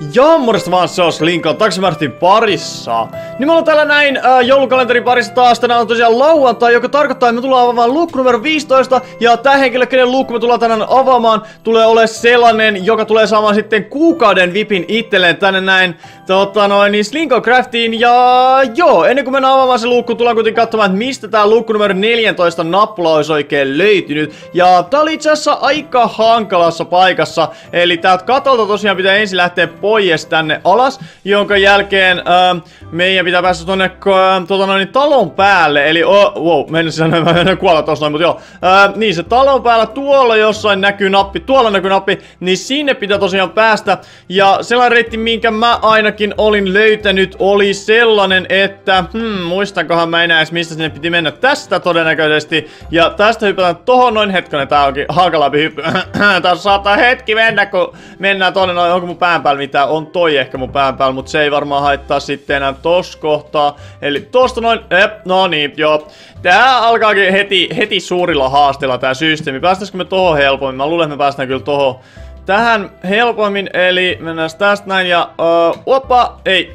Ja morjesta vaan, se on Lincoln Taksimartin parissa. Niin me ollaan täällä näin joulukalenterin parissa taas. Tänään on tosiaan lauantai, joka tarkoittaa, että me tullaan avaamaan luukku numero 15. Ja tää henkilö, kenen luukku me tullaan tänään avaamaan, tulee olemaan sellainen, joka tulee saamaan sitten kuukauden vipin itselleen tänne näin niin Lincoln Craftiin. Ja joo, ennen kuin mennään avaamaan se luukku, tullaan kuitenkin katsomaan, että mistä tää luukku numero 14 nappula olisi oikein löytynyt. Ja tää oli itse asiassa aika hankalassa paikassa. Eli täältä katolta tosiaan pitää ensin lähteä pois tänne alas, jonka jälkeen meidän pitää päästä tonne talon päälle, eli wow, mennään kuolla tossa noin, mutta joo, niin se talon päällä tuolla jossain näkyy nappi, tuolla näkyy nappi, niin sinne pitää tosiaan päästä, ja sellainen reitti, minkä mä ainakin olin löytänyt, oli sellainen, että, muistankohan mä enää edes, mistä sinne piti mennä, tästä todennäköisesti, ja tästä hypätään tohon noin, hetkonen, tää onkin hankalampi hyppy, tässä saattaa hetki mennä, kun mennään tonne noin, onko mun pään päällä mitään, on toi ehkä mun pään päällä, mutta se ei varmaan haittaa sitten enää tossa kohtaa. Eli tosta noin, no niin, joo. Tää alkaakin heti suurilla haasteilla tää systeemi. Päästäisikö me tohon helpommin? Mä luulen, että me päästään kyllä tohon tähän helpommin, eli mennään tästä näin ja opa, ei,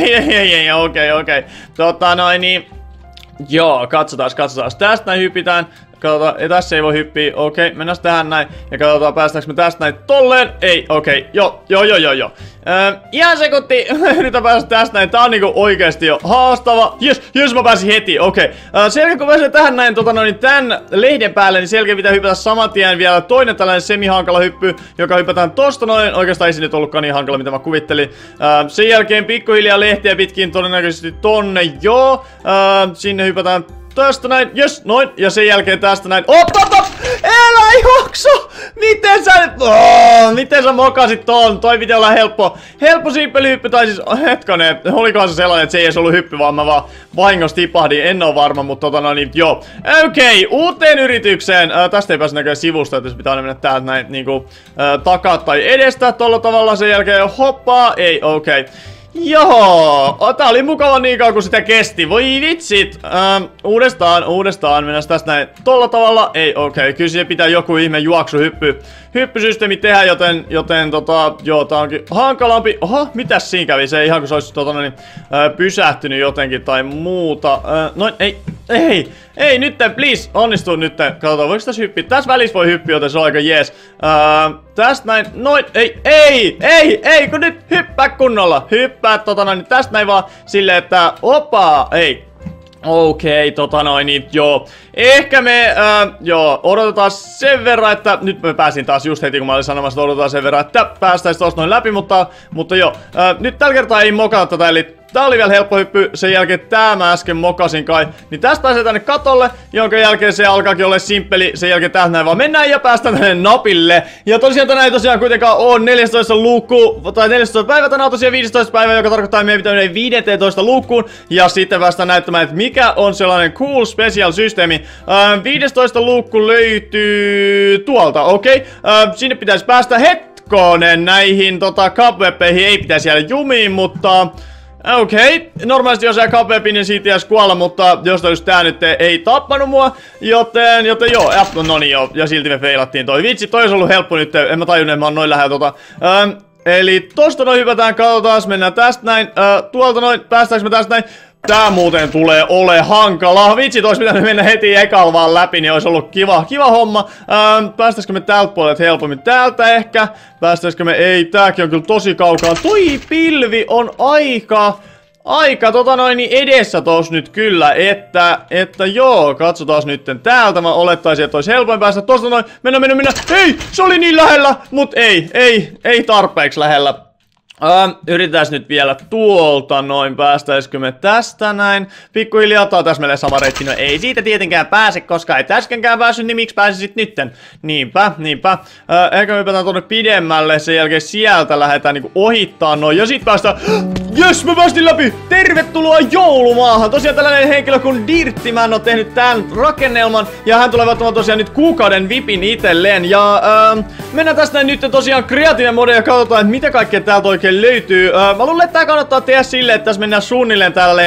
okei. Niin, joo, katsotaan. Tästä näin hypitään. Katsotaan, tässä ei voi hyppiä, okei, mennään tähän näin. Ja katsotaan, päästäänkö me tästä näin tolleen. Ei, okei, joo. Ihan sekunti, yritän päästä tästä näin. Tää on niinku oikeesti jo haastava. Jes, mä pääsin heti, okei. Selkeä kun pääsen tähän näin, tän lehden päälle, niin selkeä pitää hypätä saman tien vielä toinen tällainen semi-hankala hyppy, joka hypätään tosta noin. Oikeastaan ei sinne ollutkaan niin hankala, mitä mä kuvittelin. Sen jälkeen pikkuhiljaa lehtiä pitkin todennäköisesti tonne, joo. Sinne hypätään tästä näin, jes, noin, ja sen jälkeen tästä näin. Op! Älä juoksu! Miten sä mokasit ton? Toi piti olla helppo simppeli hyppy, tai siis, hetkonen, olikohan se sellainen, että se ei edes ollut hyppy, vaan mä vaan vahingossa tipahdin, en oo varma, mutta joo. Okei, uuteen yritykseen. Tästä ei pääse näköjään sivusta, että se pitää aina mennä täältä näin, niinku, takaa tai edestä, tolla tavalla, sen jälkeen hoppaa, ei, okei. Joo, tää oli mukava niin kauan kun sitä kesti. Voi vitsit. Uudestaan. Mennään tästä näin tolla tavalla. Ei, okei. Kyllä siihen pitää joku ihme hyppysysteemi tehdä, joten joo, tää onkin hankalampi. Oho, mitäs siinä kävi? Se ei ihan kun se olisi pysähtynyt jotenkin tai muuta. Noin, ei, nytten, please, onnistuu nytten. Katsotaan, voiko tässä hyppiä? Tässä välissä voi hyppiä, joten se on aika jees. Tästä näin, noin, ei, kun nyt hyppää kunnolla. Hyppää, niin tästä näin vaan silleen, että, opa, ei. Okei, niin, joo. Ehkä me, odotetaan sen verran, että nyt mä pääsin taas just heti, kun mä olin sanomassa, että odotetaan sen verran, että päästäis tosta noin läpi, mutta joo. Nyt tällä kertaa ei mokata tätä, eli tää oli vielä helppo hyppy, sen jälkeen tää mä äsken mokasin kai. Niin tästä pääsee tänne katolle, jonka jälkeen se alkaakin olla simppeli. Sen jälkeen täältä näin vaan mennään ja päästään tänne napille. Ja tosiaan tänään ei tosiaan kuitenkaan oo 14 luukku, tai 14 päivä, tänään on tosiaan 15 päivä, joka tarkoittaa, että meidän pitää mennä 15 luukkuun. Ja sitten päästään näyttämään, että mikä on sellainen cool special systeemi. 15 luukku löytyy tuolta, okei. Sinne pitäisi päästä hetkonen näihin cobwebbeihin, ei pitäisi jäädä jumiin, mutta okei, normaalisti jos jää cobwebbiin, niin siitä jäisi kuolla, mutta jos just tää nyt ei tappanut mua, joten joo, no niin joo, ja silti me feilattiin toi. Vitsi, toi olisi ollut helppo nyt, en mä tajunnut, että mä oon noin lähellä eli tosta noin hypätään, katsotaan, mennään tästä näin, tuolta noin, päästäänkö me tästä näin? Tää muuten tulee ole hankala. Vitsi, tois pitänyt mennä heti ekalla vaan läpi, niin olisi ollut kiva homma. Päästäisikö me täältä puolelta helpommin? Täältä ehkä. Päästäisikö me? Ei, tääkin on kyllä tosi kaukaa. Toi pilvi on aika edessä tos nyt kyllä, että joo, katsotaan nytten täältä, mä olettaisin, että olisi helpoin päästä tosta noin, mennä, ei, se oli niin lähellä, mut ei tarpeeksi lähellä. Yritetään nyt vielä tuolta noin, päästäisikö me tästä näin. Pikkuhiljaa, tää on täsmälleen sama reitti, no ei siitä tietenkään pääse, koska ei äskenkään päässyt, niin miksi pääsisit nytten? Niinpä. Ehkä me hypätään tonne pidemmälle, sen jälkeen sieltä lähdetään niinku ohittaa noin, ja sit päästään, jes, mä päästin läpi! Tervetuloa joulumaahan! Tosiaan tällainen henkilö kuin Dirttiman on tehnyt tän rakennelman, ja hän tulee ottamaan tosiaan nyt kuukauden vipin itselleen, ja mennään tästä näin nyt tosiaan kreatiivinen mode, ja katsotaan, että mitä kaikkea täältä oikein löytyy. Mä luulen, että tää kannattaa tehdä silleen, että tässä mennään suunnilleen tälleen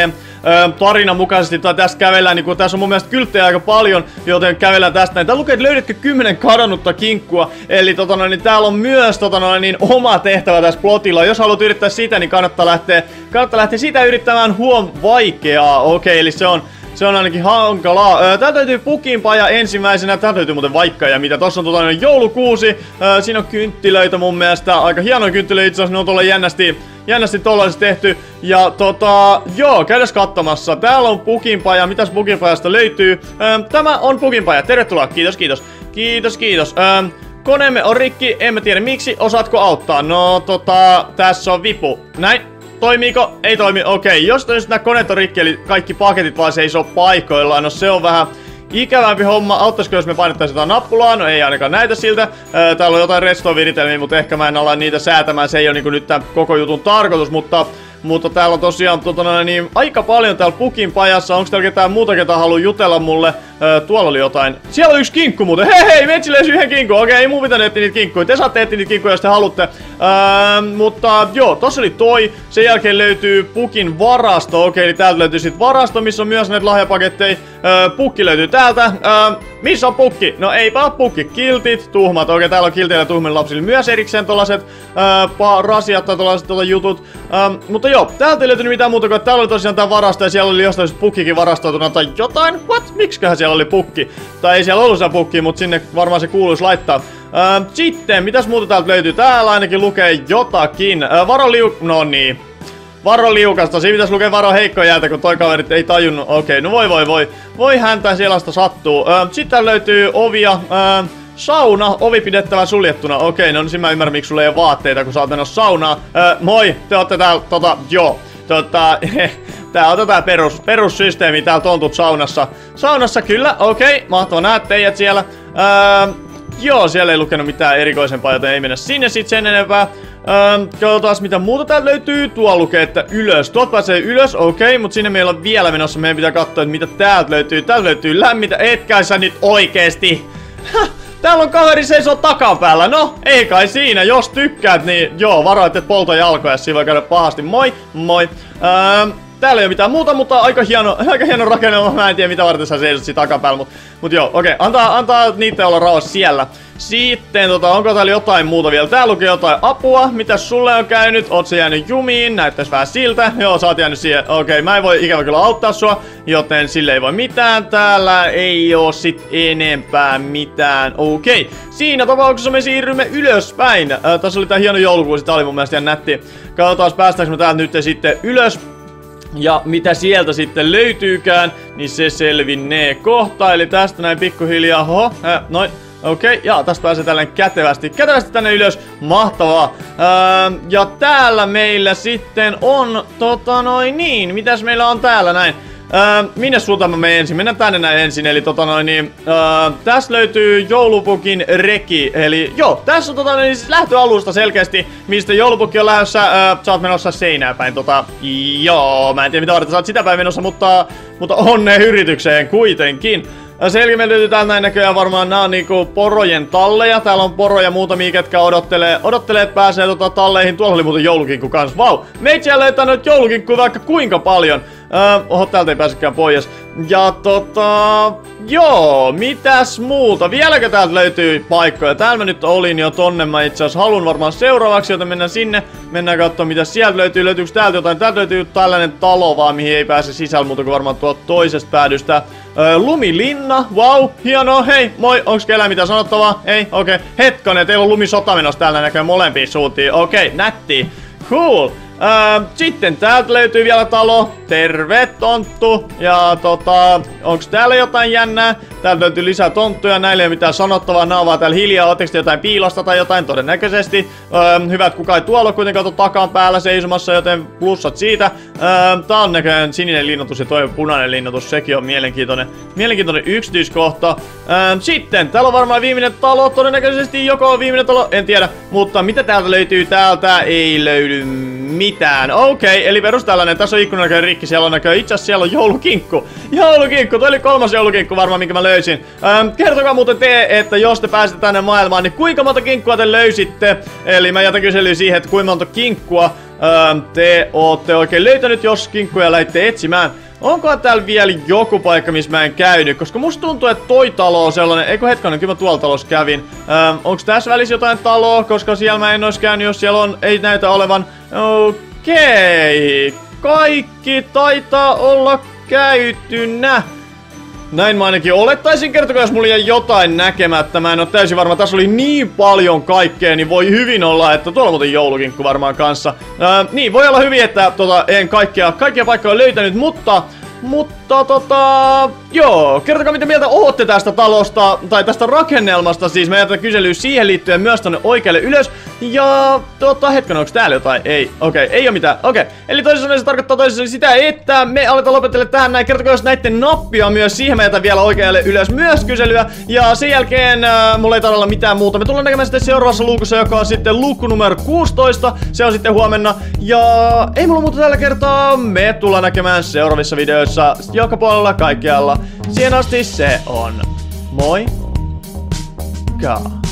tarinan mukaisesti, tai tästä kävellään, niin tässä on mun mielestä kylttejä aika paljon, joten kävellään tästä näin. Täällä lukee, että löydätkö 10 kadonnutta kinkkua, eli niin täällä on myös oma tehtävä tässä plotilla. Jos haluat yrittää sitä, niin kannattaa lähteä sitä yrittämään vaikeaa. Okei, eli se on ainakin hankalaa. Täältä löytyy pukinpaja ensimmäisenä. Täältä löytyy muuten vaikka ja mitä. Tossa on joulukuusi. Siinä on kynttilöitä mun mielestä. Aika hienoja kynttilöitä itse asiassa. Ne on tuolla jännästi tollaisesti tehty. Ja joo, käydäs katsomassa. Täällä on pukinpaja. Mitäs pukinpajasta löytyy? Tämä on pukinpaja. Tervetuloa. Kiitos. Koneemme on rikki. En mä tiedä miksi. Osaatko auttaa? No tässä on vipu. Näin. Toimiiko? Ei toimi. Okei, jos nyt nää koneet on rikki, eli kaikki paketit vaan seisoo paikoillaan, no se on vähän ikävämpi homma. Auttaisiko jos me painettaisiin jotain nappulaa? No ei ainakaan näytä siltä. Täällä on jotain redstone-viritelmiä, mutta ehkä mä en ala niitä säätämään. Se ei ole niinku nyt tän koko jutun tarkoitus, mutta täällä on tosiaan aika paljon täällä pukinpajassa. Onko täällä ketään muuta, ketä haluaa jutella mulle? Tuolla oli jotain. Siellä on yksi kinkku muuten. Hei, Metsi löysi yhden kinkun. Okei, ei mun pitänyt etsiä niitä kinkkuja. Te saatte etsiä niitä kinkkuja, jos te haluatte. Mutta joo, tossa oli toi. Sen jälkeen löytyy pukin varasto. Okei, eli täältä löytyy sit varasto, missä on myös näitä lahjapaketteja. Pukki löytyy täältä. Missä on pukki? No eipä oo pukki. Kiltit, tuhmat. Okei, täällä on kilteillä ja tuhmilla lapsille myös erikseen tollaset rasiat tai tollaset jutut. Mutta joo, täältä ei löytynyt mitään muuta kuin täällä oli tosiaan tää varasto ja siellä oli jostain pukkikin varastoituna tai jotain. What? Miksiköhän siellä oli pukki? Tai ei siellä ollut se pukki, mutta sinne varmaan se kuuluisi laittaa. Sitten, mitäs muuta täältä löytyy? Täällä ainakin lukee jotakin. No niin. Varo liukasta. Siinä pitäisi lukea varo heikkoa jäätä, kun toi kaverit ei tajunnut. Okei, no voi häntä sellaista sattuu. Sitten täällä löytyy ovia. Sauna, ovi pidettävä suljettuna. Okei, no niin mä ymmärrän, miksi sulla ei ole vaatteita, kun sä oot menossa saunaan. Moi, te ootte täällä, joo. Tää on tätä perussysteemi, täällä tontut saunassa. Saunassa kyllä, okei, mahtava näet teidät siellä. Joo, siellä ei lukenut mitään erikoisempaa, joten ei mennä sinne sit sen enempää. Katsotaan mitä muuta täältä löytyy. Tuo lukee, että ylös. Tuolta pääsee ylös, okei, mutta sinne meillä on vielä menossa. Meidän pitää katsoa, että mitä täältä löytyy. Täältä löytyy lämmintä, etkä sä nyt oikeesti. Täällä on kaveri seisoo takapäällä. No, ei kai siinä. Jos tykkäät, niin joo, varoit, et polta jalkoja. Siinä voi käydä pahasti. Moi. Täällä ei ole mitään muuta, mutta aika hieno rakennelma. Mä en tiedä mitä varten sä seisot siinä takapäällä, mut joo, okei. Antaa niitä olla rauhassa siellä. Sitten onko täällä jotain muuta vielä? Täällä lukee jotain apua. Mitäs sulle on käynyt? Oot sä jäänyt jumiin? Näyttäis vähän siltä. Joo, sä oot jäänyt siihen. Okei, mä en voi ikävä kyllä auttaa sua, joten sille ei voi mitään. Täällä ei oo sit enempää mitään. Okei. Siinä tapauksessa me siirrymme ylöspäin. Tässä oli tää hieno joulukuusi. Tää oli mun mielestä ihan nätti. Katsotaan päästäänkö me täältä nyt sitten ylös. Ja mitä sieltä sitten löytyykään, niin se selvinnee kohta. Eli tästä näin pikkuhiljaa. Noin. Okei, ja tästä pääsee tällainen kätevästi tänne ylös. Mahtavaa. Ja täällä meillä sitten on, mitäs meillä on täällä näin? Minne suuntaan mä menen ensin? Mennään tänne näin ensin, eli tässä löytyy joulupukin reki, eli joo, tässä on siis lähtöalusta selkeästi, mistä joulupukki on lähdössä, sä oot menossa seinää päin, joo, mä en tiedä mitä varten sä oot sitä päin menossa, mutta onneen yritykseen kuitenkin. Selkeä meillä löytyy täältä näin näköjään varmaan nää on niinku porojen talleja. Täällä on poroja muutamia, ketkä odottelee, että pääsee talleihin. Tuolla oli muuten joulukinkku kans. Vau! Meitsi on löytänyt joulukinkkuja vaikka kuinka paljon. Oho, täältä ei pääsekään pois. Ja joo, mitäs muuta? Vieläkö täältä löytyy paikkoja? Täällä mä nyt olin jo tonne. Mä itse asiassa haluan varmaan seuraavaksi, joten mennään sinne. Mennään katsomaan mitä sieltä löytyy. Löytyykö täältä jotain? Täältä löytyy tällainen talo vaan, mihin ei pääse sisällä muuta kuin varmaan tuolta toisesta päädystä. Lumilinna, wow, hienoa, hei, moi, onks kellään mitä sanottavaa? Ei, okei, hetkonen, teillä on lumisota menossa täällä näköjään molempiin suuntiin, okei, nätti, cool. Sitten täältä löytyy vielä talo. Terve, tonttu. Ja onks täällä jotain jännää? Täältä löytyy lisää tonttuja. Näillä ei ole mitään sanottavaa. Nää on vaan täällä hiljaa. Ootteko te jotain piilosta tai jotain? Todennäköisesti. Hyvä, että kukaan ei tuolla kuitenkaan takan päällä seisomassa, joten plussat siitä. Tää on näköjään sininen linnoitus ja toi punainen linnoitus. Sekin on mielenkiintoinen yksityiskohta. Sitten täällä on varmaan viimeinen talo. Todennäköisesti joko on viimeinen talo, en tiedä. Mutta mitä täältä löytyy? Täältä ei löydy mitään. Okei, eli perus tällainen. Tässä on ikkunan näköinen rikki. Siellä on näköjään. Itse asiassa siellä on joulukinkku. Joulukinkku. Toi oli 3. joulukinkku varmaan, minkä mä löysin. Kertokaa muuten te, että jos te pääsette tänne maailmaan, niin kuinka monta kinkkua te löysitte? Eli mä jätän kyselyä siihen, että kuinka monta kinkkua te ootte oikein löytänyt, jos kinkkuja lähditte etsimään. Onkohan täällä vielä joku paikka, missä mä en käynyt? Koska musta tuntuu, että toi talo on sellainen... Eikö hetkonen, kyllä mä tuolla talossa kävin. Onks tässä välissä jotain taloa? Koska siellä mä en ois käynyt, jos siellä on... Ei näytä olevan... Okei. Kaikki taitaa olla käytynä. Näin mä ainakin olettaisin, kertokaa jos mulla jäi jotain näkemättä. Mä en oo täysin varma. Tässä oli niin paljon kaikkea, niin voi hyvin olla, että tuolla muuten joulukinkku varmaan kanssa. Niin, voi olla hyvin, että en kaikkia paikkoja löytänyt, mutta joo, kertokaa mitä mieltä ootte tästä talosta, tai tästä rakennelmasta, siis mä jätän kyselyä siihen liittyen myös tonne oikealle ylös. Ja hetken, onks täällä jotain? Ei, okei, ei oo mitään, okei. Eli toisin sanoen se tarkoittaa toisin sitä, että me aletaan lopettelemaan tähän näin. Kertokaa jos näitte nappia myös, siihen mä jätän vielä oikealle ylös myös kyselyä. Ja sen jälkeen mulla ei tarvitse olla mitään muuta. Me tullaan näkemään sitten seuraavassa luukussa, joka on sitten luukku numero 16. Se on sitten huomenna. Ja ei mulla muuta tällä kertaa. Me tullaan näkemään seuraavissa videoissa joka puolella kaikkialla. Siihen asti se on. Moi! Kaa.